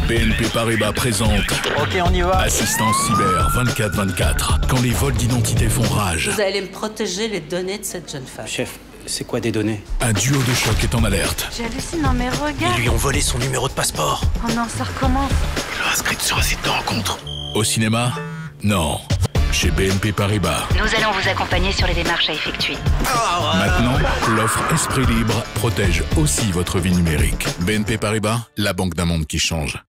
BNP Paribas présente Ok, on y va. Assistance cyber 24/24. Quand les vols d'identité font rage, Vous allez me protéger les données de cette jeune femme. Chef, c'est quoi des données? un duo de choc est en alerte. J'hallucine dans mes regards. Ils lui ont volé son numéro de passeport. Oh non, ça recommence. Il l'a inscrite sur un site de rencontre. Au cinéma? Non. Chez BNP Paribas. Nous allons vous accompagner sur les démarches à effectuer. Maintenant, l'offre Esprit Libre protège aussi votre vie numérique. BNP Paribas, la banque d'un monde qui change.